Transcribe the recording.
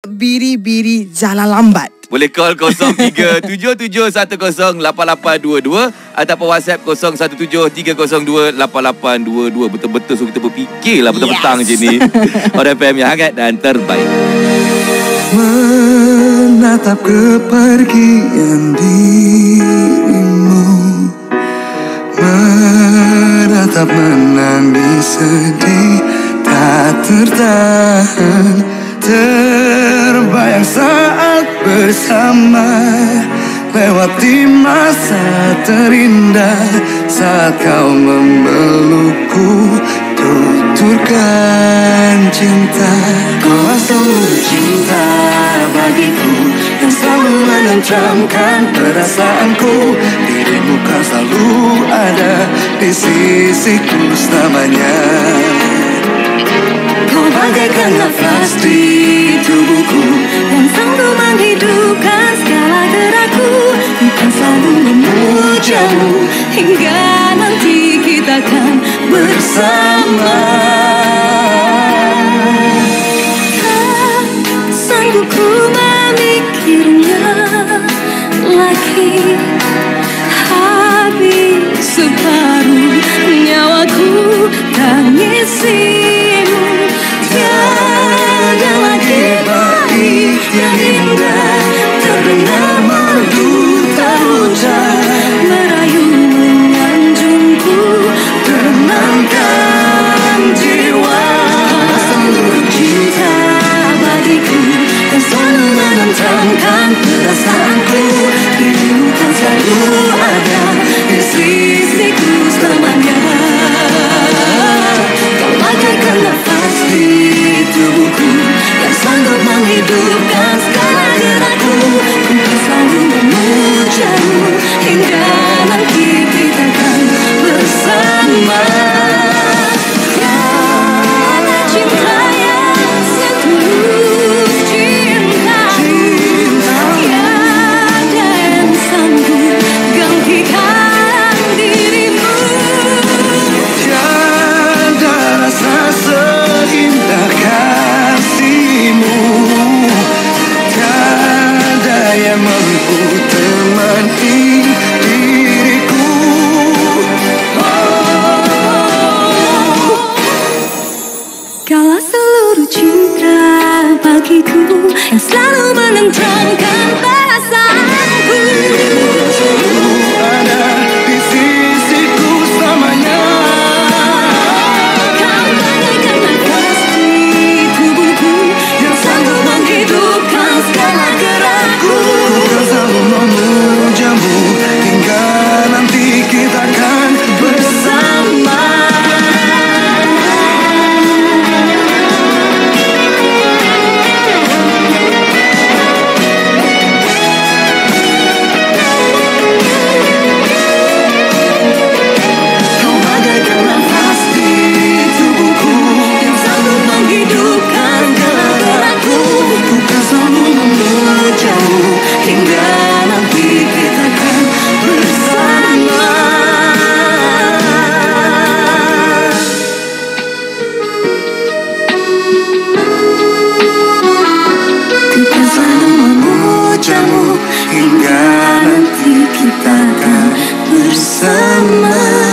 Biri-biri jalan lambat. Boleh call 0377108822 ataupun WhatsApp 0173028822. Betul-betul so kita berfikirlah petang-petang je ni. Hot FM yang hangat dan terbaik. Menatap kepergian dirimu, menatap menangis sedih, tak tertahan, terbayang saat bersama, lewati masa terindah, saat kau memelukku, tuturkan cinta. Kau seluruh cinta bagiku, yang selalu menenteramkan perasaanku. Dirimu kan selalu ada di sisiku selamanya. Kau bagaikan nafas di tubuhku, yang sanggup menghidupkan segala gerakku. Bukan selalu memujamu, hingga nanti kita akan bersama. Tak sanggup ku memikirnya lagi, habis separuh nyawaku tangisimu. Tiada lagi baik yang indah, terdengar merdu tak hujan, merayu menyanjungku, tenangkan jiwa. Seluruh cinta bagiku, yang selalu menenteramkan perasaanku. Dirimu kan selalu ada di sisiku selamanya. Kau bagaikan nafas di tubuhku, yang sanggup menghidupkan segala gerakku. Ku kan selalu memujamu, hingga nanti kita akan bersama. Tiada cinta yang setulus cintamu, tiada yang sanggup gantikan dirimu. Tiada rasa seindah kasihmu, tiada yang mampu temani diriku. Kaulah seluruh cinta bagiku, yang selalu menenteramkan perasaanku. Selalu ada di sisiku selamanya. Kau bagaikan nafas di tubuhku, yang sanggup menghidupkan segala gerakku. Ku kan selalu memujamu, hingga nanti kita akan bersama. Kau bagaikan nafas di tubuhku, yang sanggup menghidupkan segala gerakku. Ku kan selalu Memujamu, hingga nanti kita akan bersama. Ku kan selalu memujamu, hingga nanti kita akan bersama.